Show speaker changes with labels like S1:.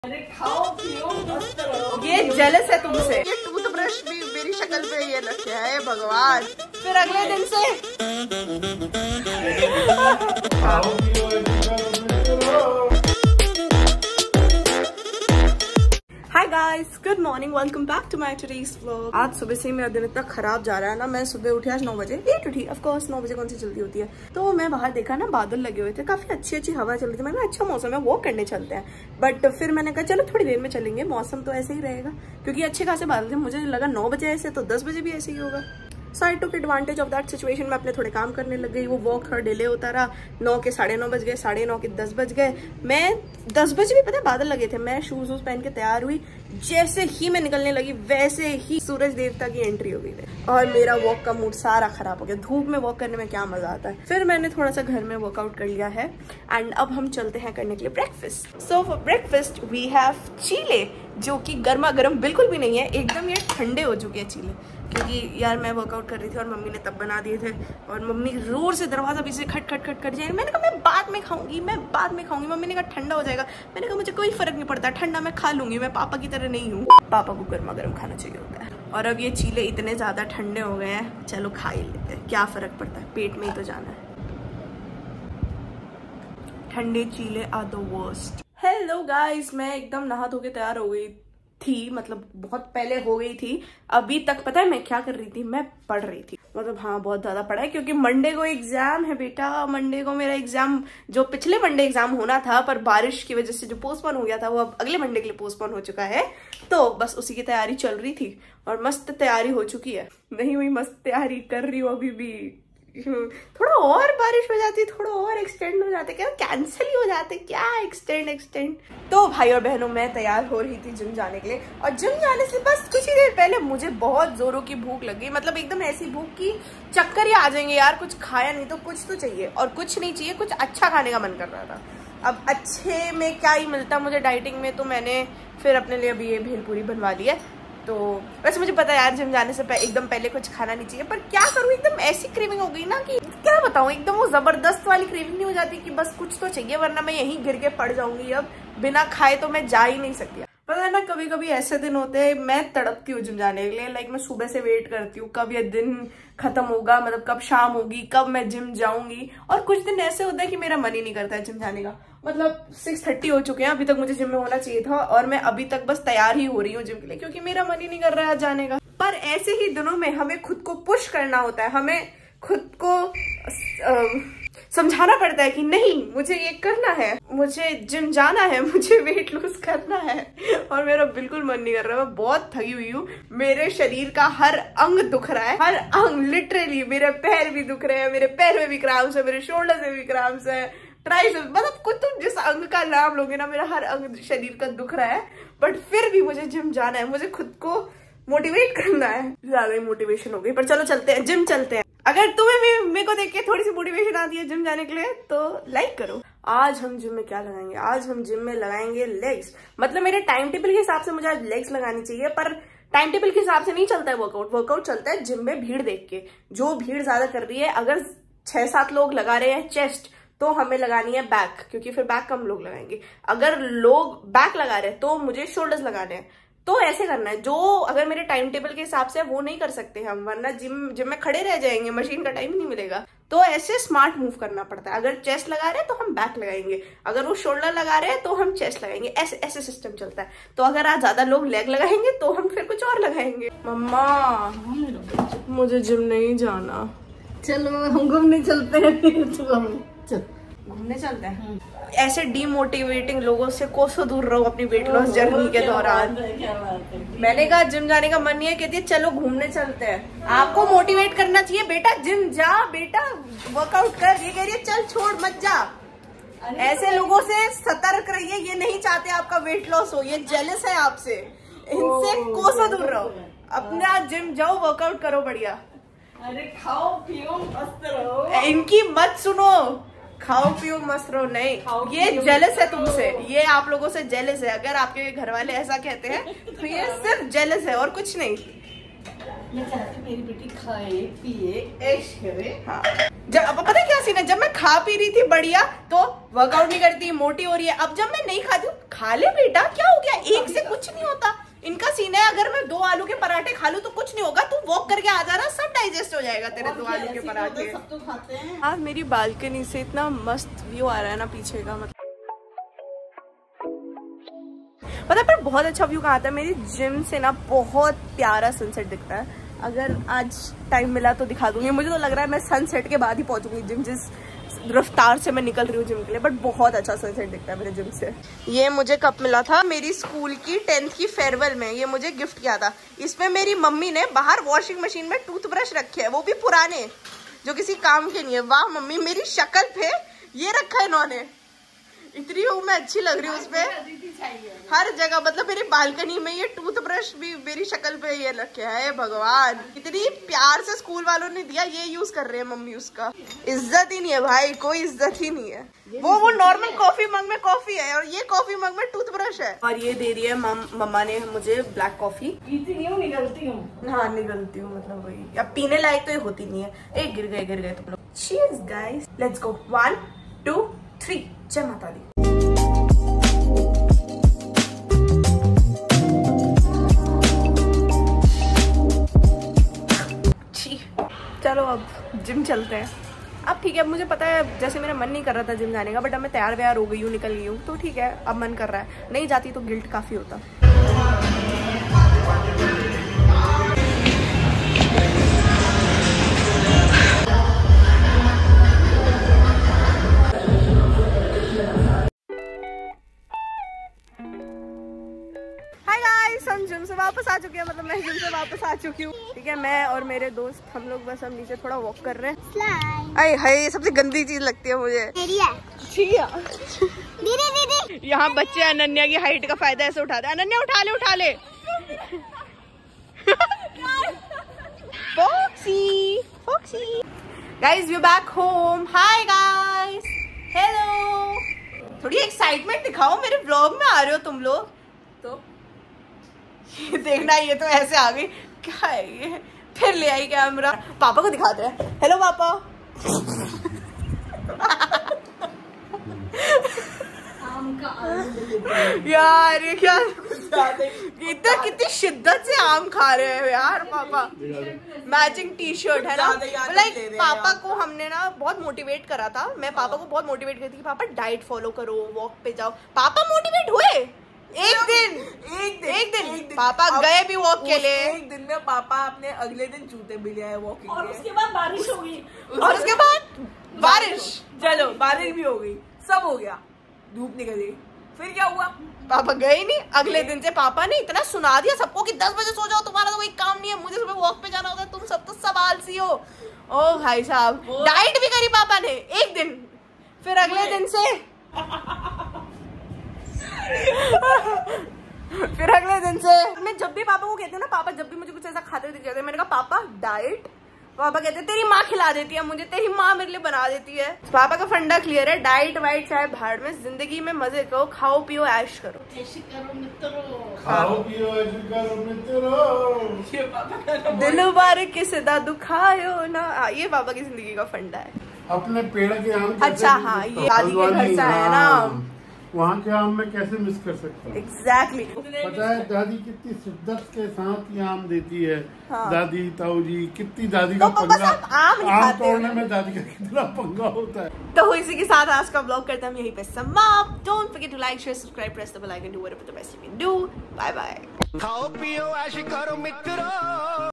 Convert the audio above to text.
S1: अरे खाओ पियो मस्त रहो।
S2: ये जेलस है तुमसे।
S1: ये टूथब्रश भी मेरी शक्ल पे ये रखे है भगवान।
S2: फिर अगले दिन से hi guys, good morning, welcome back to my today's vlog. आज सुबह से मेरा दिन इतना खराब जा रहा है ना। मैं सुबह उठी आज 9 बजे, लेट उठी। ऑफ कोर्स 9 बजे कौन सी जल्दी होती है। तो मैं बाहर देखा ना, बादल लगे हुए थे, काफी अच्छी अच्छी हवा चल रही थी। मैंने अच्छा मौसम है, वॉक करने चलते हैं। बट फिर मैंने कहा चलो थोड़ी देर में चलेंगे, मौसम तो ऐसे ही रहेगा क्योंकि अच्छे खासे बादल थे। मुझे लगा 9 बजे ऐसे, तो 10 बजे भी ऐसे ही होगा। So I took advantage of that situation. मैं अपने थोड़े काम करने लग गई। वो वॉक थोड़ा डिले होता रहा। 9 के 9:30 बज गए, 9:30 के 10 बज गए। मैं 10 बजे भी पता है बादल लगे थे। मैं शूज वूज पहन के तैयार हुई। जैसे ही मैं निकलने लगी वैसे ही सूरज देवता की एंट्री हो गई और मेरा वॉक का मूड सारा खराब हो गया। धूप में वॉक करने में क्या मजा आता है। फिर मैंने थोड़ा सा घर में वर्कआउट कर लिया है एंड अब हम चलते हैं करने के लिए breakfast. So for breakfast we have cheele, जो कि गर्मा गर्म बिल्कुल भी नहीं है, एकदम ये ठंडे हो चुके हैं चीले। क्योंकि यार मैं वर्कआउट कर रही थी और मम्मी ने तब बना दिए थे और मम्मी जोर से दरवाजा पीछे खट खट खट कर जाएगी। मैंने कहा मैं बाद में खाऊंगी, मैं बाद में खाऊंगी। मम्मी ने कहा ठंडा हो जाएगा। मैंने कहा मुझे कोई फर्क नहीं पड़ता, ठंडा मैं खा लूंगी, मैं पापा की तरह नहीं हूँ। पापा को गर्मा गर्म खाना चाहिए होता है। और अब ये चीले इतने ज्यादा ठंडे हो गए हैं, चलो खा ही लेते हैं, क्या फर्क पड़ता है, पेट में ही तो जाना है। ठंडे cheele are the worst. Hello guys, मैं एकदम नहा धो के तैयार हो गई थी, मतलब बहुत पहले हो गई थी। अभी तक पता है मैं क्या कर रही थी, मैं पढ़ रही थी। मतलब हाँ, बहुत ज्यादा पढ़ा है क्योंकि मंडे को एग्जाम है बेटा। मंडे को मेरा एग्जाम, जो पिछले मंडे एग्जाम होना था पर बारिश की वजह से जो पोस्टपोन हो गया था, वो अब अगले मंडे के लिए पोस्टपोन हो चुका है। तो बस उसी की तैयारी चल रही थी और मस्त तैयारी हो चुकी है। नहीं हुई, मस्त तैयारी कर रही हूँ अभी भी। थोड़ा और बारिश हो जाती, थोड़ा और एक्सटेंड हो जाते, क्या कैंसिल ही हो जाते, क्या एक्सटेंड। तो भाई और बहनों, मैं तैयार हो रही थी जिम जाने के लिए और जिम जाने से बस कुछ ही देर पहले मुझे बहुत जोरों की भूख लगी। मतलब एकदम ऐसी भूख की चक्कर ही आ जाएंगे यार। कुछ खाया नहीं तो कुछ तो चाहिए, और कुछ नहीं चाहिए, कुछ अच्छा खाने का मन कर रहा था। अब अच्छे में क्या ही मिलता मुझे डाइटिंग में, तो मैंने फिर अपने लिए अभी ये भेलपूरी बनवा ली है। तो वैसे मुझे पता है यार जिम जाने से एकदम पहले कुछ खाना नहीं चाहिए, पर क्या करूँ, एकदम ऐसी क्रेविंग हो गई ना कि क्या बताऊँ। एकदम वो जबरदस्त वाली क्रेविंग नहीं हो जाती कि बस कुछ तो चाहिए, वरना मैं यहीं गिर के पड़ जाऊंगी। अब बिना खाए तो मैं जा ही नहीं सकती। पता है ना, कभी कभी ऐसे दिन होते हैं मैं तड़पती हूँ जिम जाने के लिए। लाइक मैं सुबह से वेट करती हूँ कब ये दिन खत्म होगा, मतलब कब शाम होगी, कब मैं जिम जाऊंगी। और कुछ दिन ऐसे होता है कि मेरा मन ही नहीं करता है जिम जाने का। मतलब 6:30 हो चुके हैं, अभी तक मुझे जिम में होना चाहिए था और मैं अभी तक बस तैयार ही हो रही हूँ जिम के लिए, क्योंकि मेरा मन ही नहीं कर रहा है जाने का। पर ऐसे ही दिनों में हमें खुद को पुश करना होता है, हमें खुद को समझाना पड़ता है कि नहीं, मुझे ये करना है, मुझे जिम जाना है, मुझे वेट लूज करना है। और मेरा बिल्कुल मन नहीं कर रहा। मैं बहुत थकी हुई हूँ, मेरे शरीर का हर अंग दुख रहा है, हर अंग लिटरली। मेरे पैर भी दुख रहे हैं, मेरे पैर में भी क्रैम्प्स है, मेरे शोल्डर में भी क्रैम्प्स है, ट्राइसेप्स, मतलब कुछ तुम जिस अंग का नाम लोगे ना, मेरा हर अंग शरीर का दुख रहा है। बट फिर भी मुझे जिम जाना है, मुझे खुद को मोटिवेट करना है। ज्यादा ही मोटिवेशन हो गई, पर चलो चलते हैं, जिम चलते हैं। अगर तुम्हें भी मेरे को देख के थोड़ी सी मोटिवेशन आती है जिम जाने के लिए तो लाइक करो। आज हम जिम में क्या लगाएंगे, आज हम जिम में लगाएंगे लेग्स। मतलब मेरे टाइम टेबल के हिसाब से मुझे आज लेग्स लगानी चाहिए, पर टाइम टेबल के हिसाब से नहीं चलता है वर्कआउट चलता है जिम में भीड़ देख के। जो भीड़ ज्यादा कर रही है, अगर 6-7 लोग लगा रहे हैं चेस्ट, तो हमें लगानी है बैक, क्योंकि फिर बैक कम लोग लगाएंगे। अगर लोग बैक लगा रहे हैं तो मुझे शोल्डर्स लगाने हैं। तो ऐसे करना है, जो अगर मेरे टाइम टेबल के हिसाब से वो नहीं कर सकते हम, वरना जिम में खड़े रह जाएंगे, मशीन का टाइम नहीं मिलेगा। तो ऐसे स्मार्ट मूव करना पड़ता है। अगर चेस्ट लगा रहे हैं तो हम बैक लगाएंगे, अगर वो शोल्डर लगा रहे हैं तो हम चेस्ट लगाएंगे। ऐसे ऐसे सिस्टम चलता है। तो अगर आज ज्यादा लोग लेग लगाएंगे तो हम फिर कुछ और लगाएंगे। मम्मा मुझे जिम नहीं जाना।
S1: चलो हम घूमने चलते हैं।
S2: घूमने चलते हैं। ऐसे डीमोटिवेटिंग लोगों से कोसों दूर रहो अपनी वेट लॉस जर्नी के दौरान। मैंने कहा जिम जाने का मन नहीं है, कहती है चलो घूमने चलते हैं। आपको मोटिवेट करना चाहिए, बेटा जिम जा, बेटा वर्कआउट कर। ये कह रही है चल छोड़ मत जा। ऐसे लोगों से सतर्क रहिए, ये नहीं चाहते आपका वेट लॉस हो, ये जेलस है आपसे। इनसे कोसों दूर रहो, अपना जिम जाओ, वर्कआउट करो बढ़िया।
S1: अरे खाओ पियो मस्त रहो।
S2: इनकी मत सुनो, खाओ पियो मस्त रहो नहीं, ये जेलस है तुमसे, ये आप लोगों से जेलस है। अगर आपके घर वाले ऐसा कहते हैं तो ये सिर्फ जेलस है और कुछ नहीं।
S1: मैं चाहती मेरी बेटी खाए पिए ऐश करे।
S2: हाँ, जब पता है क्या सीन है, जब मैं खा पी रही थी बढ़िया तो वर्कआउट नहीं करती, मोटी हो रही है। अब जब मैं नहीं खाती हूँ, खा ले बेटा, क्या हो गया, एक से कुछ नहीं होता। इनका सीन है अगर मैं 2 आलू के पराठे खा लूं तो कुछ नहीं होगा, तू वॉक करके आ जाना, सब डाइजेस्ट हो जाएगा तेरे 2 आलू के पराठे।
S1: सब तो खाते हैं।
S2: आज मेरी बालकनी से इतना मस्त व्यू आ रहा है ना पीछे का, मतलब पता पर बहुत अच्छा व्यू कहाँ आता है। मेरी जिम से ना बहुत प्यारा सनसेट दिखता है। अगर आज टाइम मिला तो दिखा दूंगी। मुझे तो लग रहा है मैं सनसेट के बाद ही पहुंचूंगी जिम, जिस रफ्तार से मैं निकल रही हूँ जिम के लिए। बट बहुत अच्छा सनसेट दिखता है मेरे जिम से। ये मुझे कप मिला था मेरी स्कूल की 10th की फेयरवेल में, ये मुझे गिफ्ट किया था। इसमें मेरी मम्मी ने बाहर वॉशिंग मशीन में टूथब्रश रखे हैं, वो भी पुराने जो किसी काम के नहीं है। वाह मम्मी, मेरी शक्ल पे ये रखा है इन्होंने। इतनी हूँ मैं अच्छी लग रही हूँ उसपे हर जगह, मतलब मेरी बालकनी में ये टूथब्रश भी मेरी शक्ल पे ये रखे है। भगवान, इतनी प्यार से स्कूल वालों ने दिया, ये यूज कर रहे हैं मम्मी। उसका इज्जत ही नहीं है भाई, कोई इज्जत ही नहीं है। वो नॉर्मल कॉफी मग में कॉफी है और ये कॉफी मग में टूथब्रश है। और ये दे रही है मम्मा ने मुझे ब्लैक कॉफी।
S1: निकलती हूँ।
S2: हाँ निकलती हूँ, मतलब वही, अब पीने लायक तो ये होती नहीं है। एक गिर गए तुम लोग। Cheers guys, let's go. 1 2 3, जय माता दी। चलो अब जिम चलते हैं। अब ठीक है, मुझे पता है जैसे मेरा मन नहीं कर रहा था जिम जाने का, बट अब मैं तैयार व्यार हो गई हूँ, निकल गई हूँ, तो ठीक है अब मन कर रहा है। नहीं जाती तो गिल्ट काफी होता। हम जिम से वापस आ चुके हैं, मतलब मैं जिम से वापस आ चुकी हूँ। ठीक है, मैं और मेरे दोस्त हम लोग बस हम नीचे थोड़ा वॉक कर रहे हैं। अरे हाय, सबसे गंदी चीज लगती है मुझे। यहाँ बच्चे अनन्या की हाइट का फायदा ऐसे उठाते हैं। अनन्या उठा ले foxy guys, we are back home. Hi guys, hello. थोड़ी एक्साइटमेंट दिखाओ, मेरे व्लॉग में आ रहे हो तुम लोग तो। ये देखना, ये तो ऐसे आ गई, क्या है ये, फिर ले आई कैमरा। पापा को दिखाते हैं। हेलो पापा। यार ये क्या, इतना कितनी शिद्दत से आम खा रहे हैं यार पापा। मैचिंग टी शर्ट है ना। लाइक पापा को हमने ना बहुत मोटिवेट करा था। मैं पापा को बहुत मोटिवेट करती थी, पापा डाइट फॉलो करो, वॉक पे जाओ। पापा मोटिवेट हुए एक दिन पापा गए भी वॉक के लिए।
S1: एक दिन में पापा अपने अगले दिन जूते भी ले आए वॉकिंग
S3: और उसके बाद बारिश हो गई।
S2: और उसके बाद बारिश,
S1: चलो बारिश भी हो गई, सब हो गया, धूप निकल गई, फिर क्या हुआ,
S2: पापा गए नहीं। अगले दिन से पापा ने इतना सुना दिया सबको कि 10 बजे सो जाओ, तुम्हारा तो कोई काम नहीं है, मुझे सुबह वॉक पे जाना होता है, तुम सब तो सब आलसी हो। ओ भाई साहब, डाइट भी करी पापा ने एक दिन, फिर अगले दिन से फिर अगले दिन से मैं जब भी पापा को कहती हूँ ना, पापा जब भी मुझे कुछ ऐसा खाते दिख जाते हैं, मैंने कहा पापा डाइट। पापा कहते हैं तेरी माँ खिला देती है मुझे, तेरी माँ मेरे लिए बना देती है। पापा का फंडा क्लियर है, डाइट वाइट चाहे भाड़ में, जिंदगी में मजे करो, खाओ पियो ऐश करो।
S4: खाओ पियो ऐश करो मित्रों।
S2: दिल बार किसे दा दुखायो ना, ये पापा की जिंदगी का फंडा है।
S4: अपने पेड़ के आम।
S2: अच्छा हाँ, ये दादी के घर से आया ना,
S4: वहाँ के आम में कैसे मिस कर सकता हूँ।
S2: एग्जैक्टली।
S4: पता है दादी कितनी शिद्दत के साथ ये आम देती है।
S2: हाँ।
S4: दादी ताऊ जी, कितनी दादी का
S2: तो
S4: पंगा,
S2: आम
S4: तोड़ने में दादी का कितना पंगा होता है।
S2: तो इसी के साथ आज का ब्लॉग करते हैं हम यहीं पे समाप्त। Don't forget to like share subscribe press the bell icon, do whatever the best you can do. Bye bye.
S5: खाओ पियो ऐश करो मित्रों।